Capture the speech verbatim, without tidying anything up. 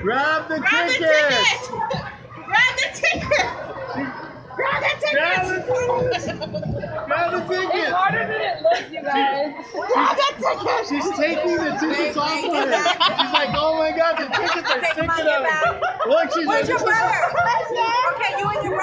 Grab the Grab ticket! the ticket! Grab the ticket! Grab the ticket! Grab the ticket! It's harder than it looks, you guys. Grab the ticket! She's taking the tickets off of her. She's like, oh my god, the tickets are Take them sticking out your out. bag. Look, she's Where's your like, brother? Okay, you and your